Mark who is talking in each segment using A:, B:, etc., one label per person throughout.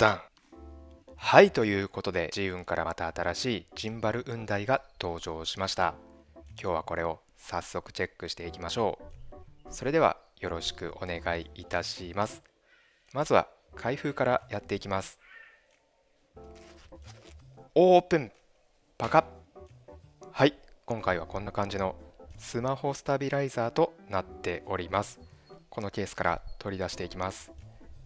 A: ダン。はい、ということで G 運からまた新しいジンバル運台が登場しました。今日はこれを早速チェックしていきましょう。それではよろしくお願いいたします。まずは開封からやっていきます。オープン。パカッ。はい、今回はこんな感じのスマホスタビライザーとなっております。このケースから取り出していきます。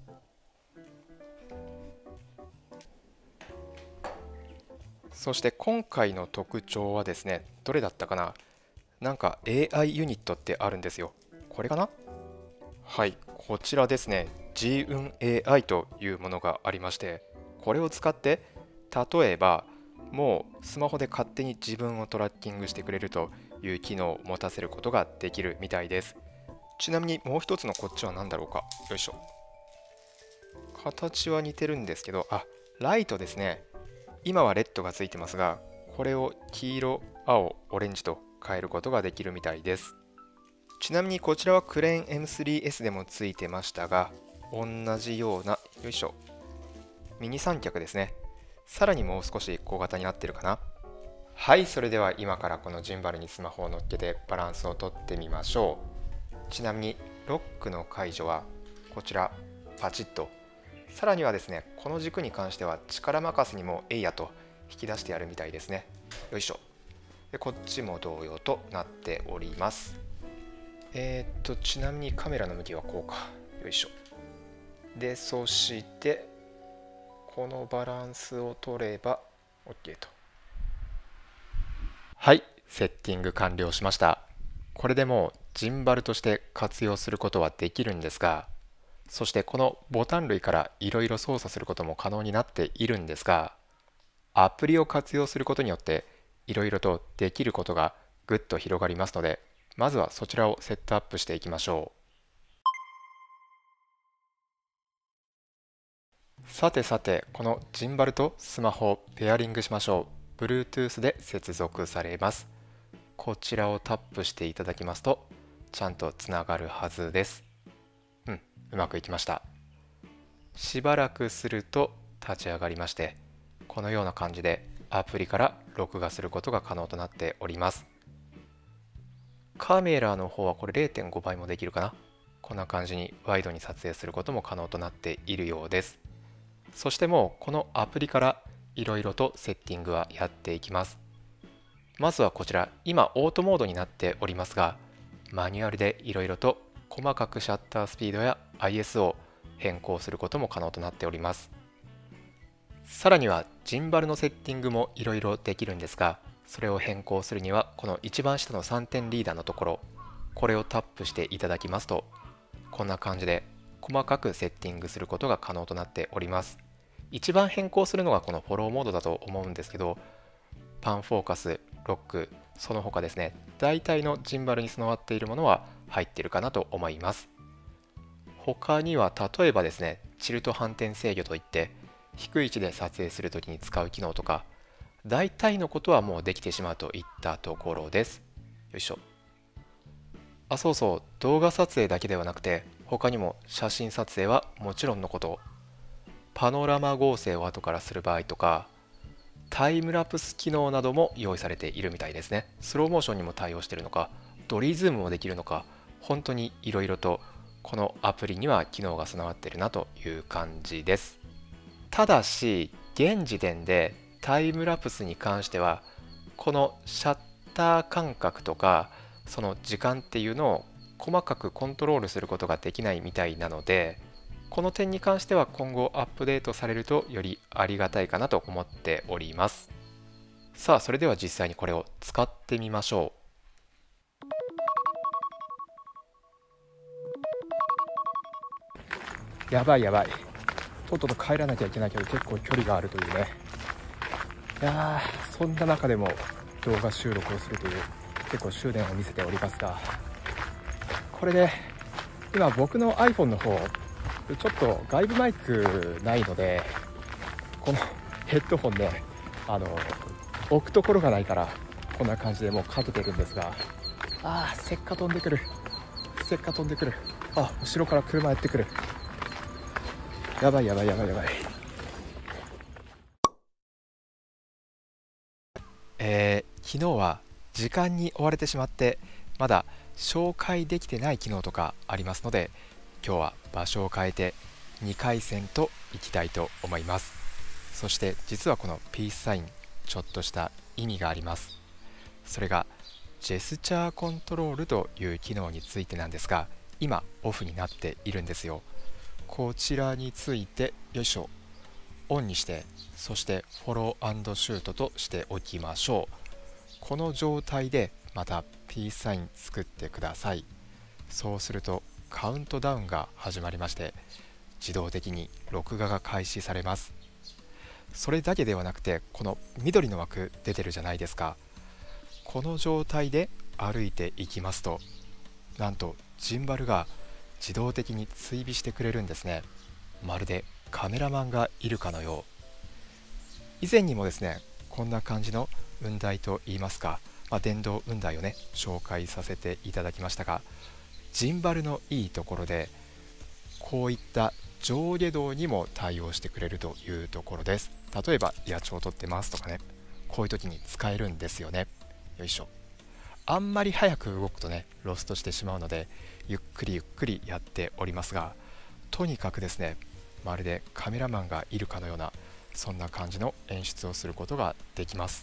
A: そして今回の特徴はですね、どれだったかな、なんか AI ユニットってあるんですよ。これかな。はい、こちらですね、 G 運 AI というものがありまして、これを使って例えばもうスマホで勝手に自分をトラッキングしてくれるという機能を持たせることができるみたいです。ちなみにもう一つのこっちは何だろうか。よいしょ。形は似てるんですけど、ライトですね。今はレッドがついてますが、これを黄色、青、オレンジと変えることができるみたいです。ちなみにこちらはクレーン M3S でもついてましたが、同じような、よいしょ、ミニ三脚ですね。さらにもう少し小型になってるかな。はい、それでは今からこのジンバルにスマホを乗っけてバランスをとってみましょう。ちなみにロックの解除はこちらパチッと。さらにはですね、この軸に関しては力任せにもえいやと引き出してやるみたいですね。よいしょ。でこっちも同様となっております。ちなみにカメラの向きはこうか。よいしょ。でそしてこのバランスを取れば OK と。はい、セッティング完了しました。これでもうジンバルとして活用することはできるんですが、そしてこのボタン類からいろいろ操作することも可能になっているんですが、アプリを活用することによっていろいろとできることがぐっと広がりますので、まずはそちらをセットアップしていきましょう。さてさて、このジンバルとスマホをペアリングしましょう。Bluetooth で接続されます。こちらをタップしていただきますとちゃんとつながるはずです。うまくいきました。しばらくすると立ち上がりまして、このような感じでアプリから録画することが可能となっております。カメラの方はこれ 0.5 倍もできるかな。こんな感じにワイドに撮影することも可能となっているようです。そしてもうこのアプリからいろいろとセッティングはやっていきます。まずはこちら、今オートモードになっておりますが、マニュアルでいろいろと細かくシャッタースピードや ISO を変更することも可能となっております。さらにはジンバルのセッティングもいろいろできるんですが、それを変更するにはこの一番下の3点リーダーのところ、これをタップしていただきますと、こんな感じで細かくセッティングすることが可能となっております。一番変更するのがこのフォローモードだと思うんですけど、パンフォーカス、ロック、その他ですね、大体のジンバルに備わっているものは入っているかなと思います。他には例えばですね、チルト反転制御といって低い位置で撮影するときに使う機能とか、大体のことはもうできてしまうといったところです。よいしょ。そうそう、動画撮影だけではなくて他にも写真撮影はもちろんのこと、パノラマ合成を後からする場合とか、タイムラプス機能なども用意されているみたいですね。スローモーションにも対応しているのか、ドリーズームもできるのか、本当にいろいろとこのアプリには機能が備わっているなという感じです。ただし現時点でタイムラプスに関してはこのシャッター間隔とかその時間っていうのを細かくコントロールすることができないみたいなので、この点に関しては今後アップデートされるとよりありがたいかなと思っております。さあそれでは実際にこれを使ってみましょ
B: う。やばいやばい、とっとと帰らなきゃいけないけど結構距離があるというね。いやー、そんな中でも動画収録をするという結構執念を見せておりますが、これで今僕の iPhone の方ちょっと外部マイクないので、このヘッドホンで置くところがないからこんな感じでもうかけてるんですが、せっか飛んでくる、せっか飛んでくる、後ろから車やってくる。やばいやばいやばいやばい。
A: 昨日は時間に追われてしまってまだ紹介できてない機能とかありますので、今日は場所を変えて2回戦といきたいと思います。そして実はこのピースサイン、ちょっとした意味があります。それがジェスチャーコントロールという機能についてなんですが、今オフになっているんですよ。こちらについてよいしょ、オンにして、そしてフォロー&シュートとしておきましょう。この状態でまたピースサイン作ってください。そうするとカウントダウンが始まりまして、自動的に録画が開始されます。それだけではなくて、この緑の枠出てるじゃないですか。この状態で歩いていきますと、なんとジンバルが自動的に追尾してくれるんですね。まるでカメラマンがいるかのよう。以前にもですね、こんな感じの雲台といいますか、電動雲台をね紹介させていただきましたが、ジンバルのいいところでこういった上下動にも対応してくれるというところです。例えば野鳥を撮ってますとかね、こういう時に使えるんですよね。よいしょ。あんまり早く動くとねロストしてしまうので、ゆっくりゆっくりやっておりますが、とにかくですね、まるでカメラマンがいるかのような、そんな感じの演出をすることができます。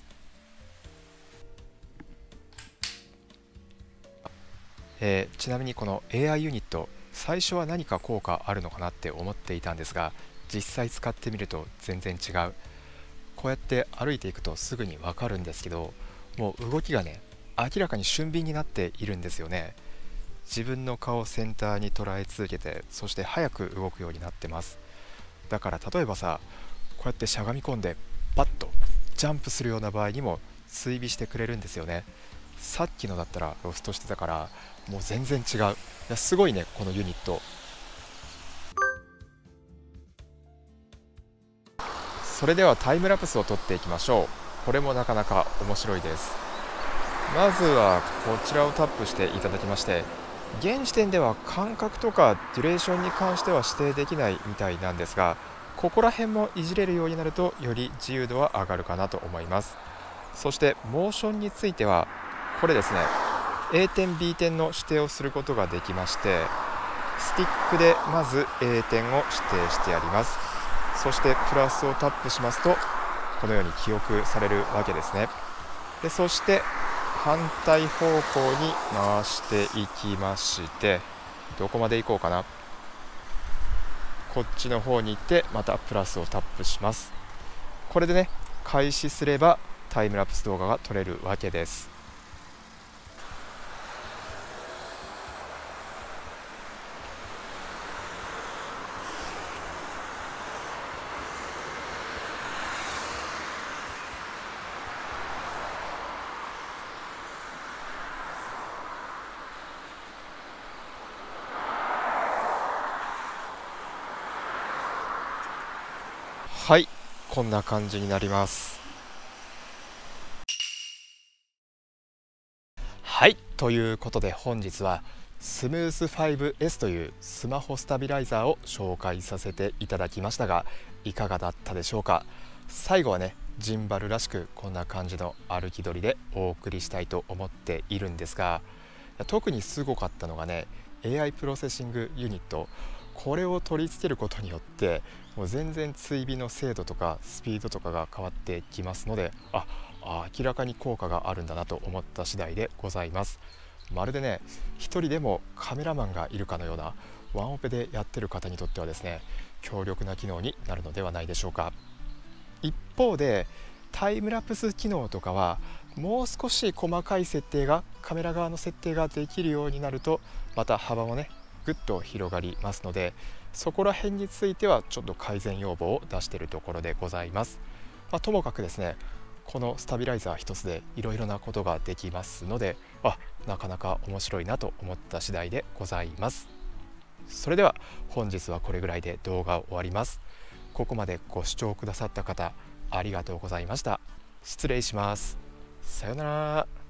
A: ちなみにこの AI ユニット、最初は何か効果あるのかなって思っていたんですが、実際使ってみると全然違う。こうやって歩いていくとすぐにわかるんですけど、もう動きがね明らかに俊敏になっているんですよね。自分の顔をセンターに捉え続けて、そして早く動くようになってます。だから例えばさ、こうやってしゃがみ込んでパッとジャンプするような場合にも追尾してくれるんですよね。さっきのだったらロストしてたから、もう全然違う。いやすごいね、このユニット。それではタイムラプスを撮っていきましょう。これもなかなか面白いです。まずはこちらをタップしていただきまして、現時点では間隔とかデュレーションに関しては指定できないみたいなんですが、ここら辺もいじれるようになるとより自由度は上がるかなと思います。そしてモーションについてはこれですね、A 点 B 点の指定をすることができまして、スティックでまず A 点を指定してあります。そしてプラスをタップしますとこのように記憶されるわけですね。でそして反対方向に回していきまして、どこまで行こうかな、こっちの方に行ってまたプラスをタップします。これでね開始すればタイムラプス動画が撮れるわけです。はい、こんな感じになります。はい、ということで本日はスムース 5S というスマホスタビライザーを紹介させていただきましたが、いかがだったでしょうか。最後はねジンバルらしくこんな感じの歩き取りでお送りしたいと思っているんですが、特にすごかったのがね AI プロセッシングユニット、これを取り付けることによってもう全然追尾の精度とかスピードとかが変わってきますので、明らかに効果があるんだなと思った次第でございます。まるでね一人でもカメラマンがいるかのような、ワンオペでやってる方にとってはですね強力な機能になるのではないでしょうか。一方でタイムラプス機能とかはもう少し細かい設定が、カメラ側の設定ができるようになるとまた幅もねぐっと広がりますので、そこら辺についてはちょっと改善要望を出しているところでございます。ともかくですね、このスタビライザー一つでいろいろなことができますので、なかなか面白いなと思った次第でございます。それでは本日はこれぐらいで動画を終わります。ここまでご視聴くださった方ありがとうございました。失礼します。さようなら。